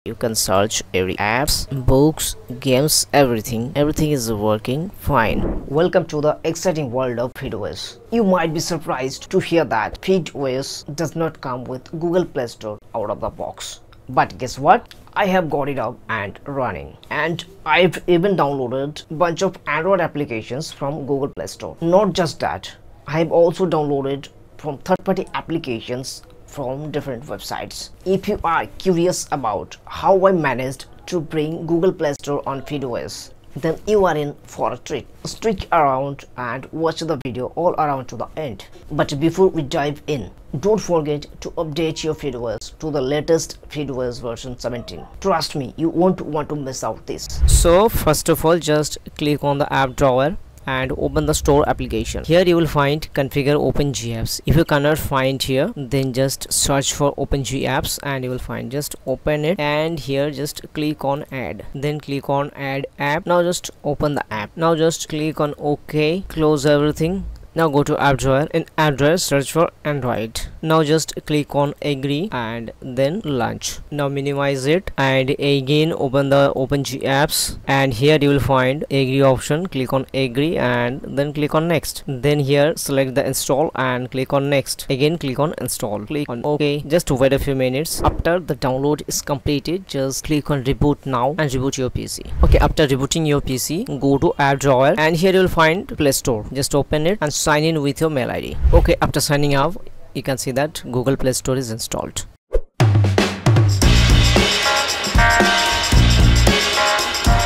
You can search every apps, books, games, everything is working fine. Welcome to the exciting world of FydeOS. You might be surprised to hear that FydeOS does not come with Google Play Store out of the box. But guess what? I have got it up and running, and I've even downloaded a bunch of Android applications from Google Play Store. Not just that, I have also downloaded from third-party applications from different websites. If you are curious about how I managed to bring Google Play Store on FydeOS, then you are in for a treat. Stick around and watch the video all around to the end. But before we dive in, don't forget to update your FydeOS to the latest FydeOS version 17. Trust me, you won't want to miss out this. So first of all, just click on the app drawer and open the store application. Here you will find configure OpenGApps. If you cannot find here, then just search for OpenGApps and you will find. Just open it, and here just click on add, then click on add app. Now just open the app. Now just click on OK, close everything. Now go to app drawer. In app drawer, search for Android. Now just click on agree and then launch. Now minimize it and again open the OpenGApps, and here you will find agree option. Click on agree and then click on next. Then here select the install and click on next. Again click on install. Click on OK. Just wait a few minutes. After the download is completed, just click on reboot now and reboot your PC. Okay, after rebooting your PC, go to app drawer and here you will find Play Store. Just open it and sign in with your mail ID. Okay, after signing up, you can see that Google Play Store is installed.